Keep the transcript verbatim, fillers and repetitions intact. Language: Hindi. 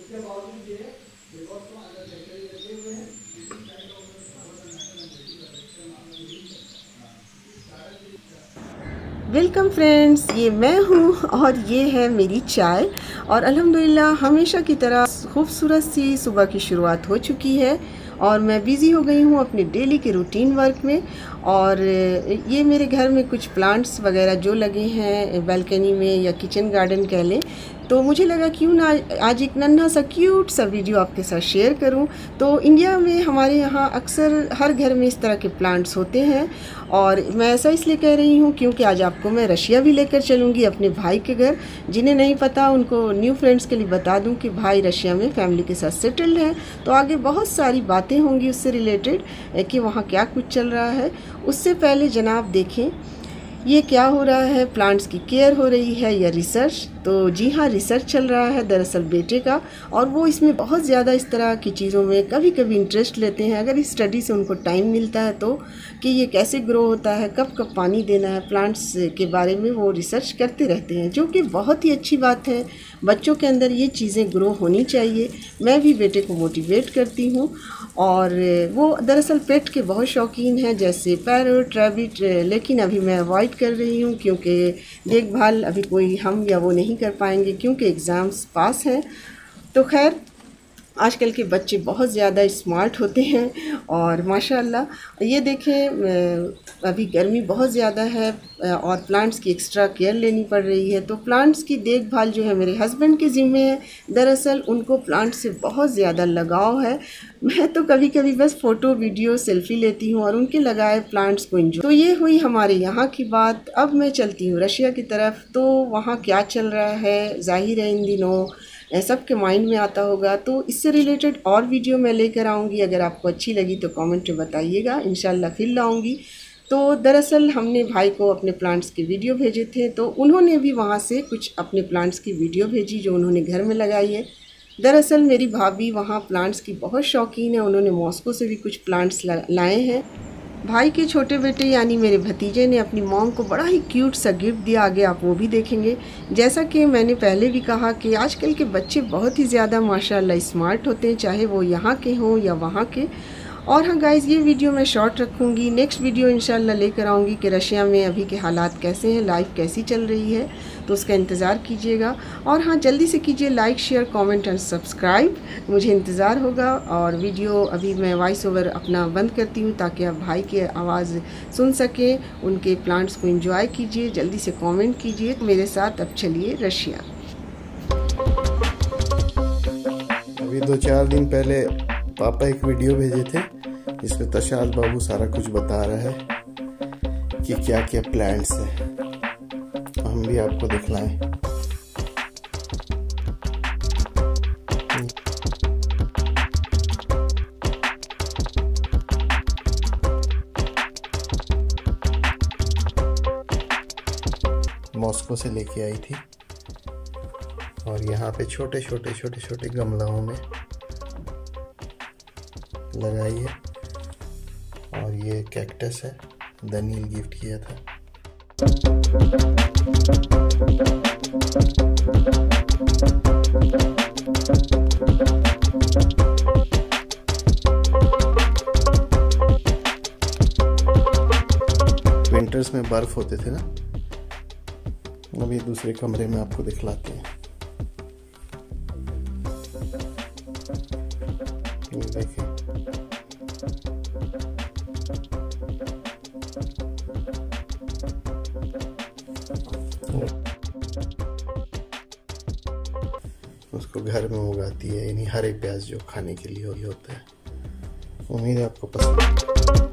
वेलकम फ्रेंड्स, ये मैं हूँ और ये है मेरी चाय। और अल्हम्दुलिल्लाह हमेशा की तरह खूबसूरत सी सुबह की शुरुआत हो चुकी है और मैं बिज़ी हो गई हूँ अपने डेली के रूटीन वर्क में। और ये मेरे घर में कुछ प्लांट्स वगैरह जो लगे हैं बालकनी में या किचन गार्डन कह लें, तो मुझे लगा क्यों ना आज एक नन्हा सा क्यूट सा वीडियो आपके साथ शेयर करूं। तो इंडिया में हमारे यहाँ अक्सर हर घर में इस तरह के प्लांट्स होते हैं और मैं ऐसा इसलिए कह रही हूं क्योंकि आज आपको मैं रशिया भी लेकर चलूँगी अपने भाई के घर। जिन्हें नहीं पता उनको न्यू फ्रेंड्स के लिए बता दूं कि भाई रशिया में फैमिली के साथ सेटल्ड है, तो आगे बहुत सारी बातें होंगी उससे रिलेटेड कि वहाँ क्या कुछ चल रहा है। उससे पहले जनाब देखें ये क्या हो रहा है, प्लांट्स की केयर हो रही है या रिसर्च। तो जी हाँ, रिसर्च चल रहा है दरअसल बेटे का, और वो इसमें बहुत ज़्यादा इस तरह की चीज़ों में कभी कभी इंटरेस्ट लेते हैं अगर इस स्टडी से उनको टाइम मिलता है तो, कि ये कैसे ग्रो होता है, कब कब पानी देना है, प्लांट्स के बारे में वो रिसर्च करते रहते हैं, जो कि बहुत ही अच्छी बात है। बच्चों के अंदर ये चीज़ें ग्रो होनी चाहिए। मैं भी बेटे को मोटिवेट करती हूँ और वो दरअसल पेट के बहुत शौकीन हैं, जैसे पैरट, रैबिट, लेकिन अभी मैं अवॉइड कर रही हूँ क्योंकि देखभाल अभी कोई हम या वो नहीं कर पाएंगे क्योंकि एग्ज़ाम्स पास हैं। तो खैर, आजकल के बच्चे बहुत ज़्यादा स्मार्ट होते हैं और माशाल्लाह ये देखें अभी गर्मी बहुत ज़्यादा है और प्लांट्स की एक्स्ट्रा केयर लेनी पड़ रही है। तो प्लांट्स की देखभाल जो है मेरे हस्बैंड के ज़िम्मे है। दरअसल उनको प्लांट्स से बहुत ज़्यादा लगाव है। मैं तो कभी कभी बस फ़ोटो वीडियो सेल्फ़ी लेती हूँ और उनके लगाए प्लांट्स को एंजॉय। तो ये हुई हमारे यहाँ की बात। अब मैं चलती हूँ रशिया की तरफ। तो वहाँ क्या चल रहा है ज़ाहिर है इन दिनों सबके माइंड में आता होगा, तो इससे रिलेटेड और वीडियो मैं लेकर आऊँगी। अगर आपको अच्छी लगी तो कमेंट में बताइएगा, इंशाल्लाह फिर लाऊँगी। तो दरअसल हमने भाई को अपने प्लांट्स के वीडियो भेजे थे, तो उन्होंने भी वहाँ से कुछ अपने प्लांट्स की वीडियो भेजी जो उन्होंने घर में लगाई है। दरअसल मेरी भाभी वहाँ प्लांट्स की बहुत शौकीन है, उन्होंने मॉस्को से भी कुछ प्लांट्स लाए हैं। भाई के छोटे बेटे यानी मेरे भतीजे ने अपनी मॉम को बड़ा ही क्यूट सा गिफ्ट दिया, आगे आप वो भी देखेंगे। जैसा कि मैंने पहले भी कहा कि आजकल के बच्चे बहुत ही ज़्यादा माशाल्लाह स्मार्ट होते हैं, चाहे वो यहाँ के हों या वहाँ के। और हाँ गाइज़, ये वीडियो मैं शॉर्ट रखूँगी, नेक्स्ट वीडियो इंशाल्लाह लेकर आऊँगी कि रशिया में अभी के हालात कैसे हैं, लाइफ कैसी चल रही है, तो उसका इंतज़ार कीजिएगा। और हाँ, जल्दी से कीजिए like, share, comment and subscribe, मुझे इंतज़ार होगा। और वीडियो अभी मैं वॉइस ओवर अपना बंद करती हूँ ताकि आप भाई की आवाज़ सुन सकें, उनके प्लांट्स को एंजॉय कीजिए, जल्दी से कमेंट कीजिए मेरे साथ। अब चलिए रशिया। अभी दो चार दिन पहले पापा एक वीडियो भेजे थे जिसमें तशाद बाबू सारा कुछ बता रहा है कि क्या क्या प्लांट्स हैं, हम भी आपको दिखलाएं। मॉस्को से लेके आई थी और यहाँ पे छोटे छोटे छोटे छोटे गमलों में लगाई है। और ये कैक्टस है, दनील गिफ्ट किया था। विंटर्स में बर्फ होते थे ना, अभी दूसरे कमरे में आपको दिखलाते हैं। देखिए उसको घर में उगाती है, यानी हरे प्याज जो खाने के लिए होता है। उम्मीद है आपको पसंद।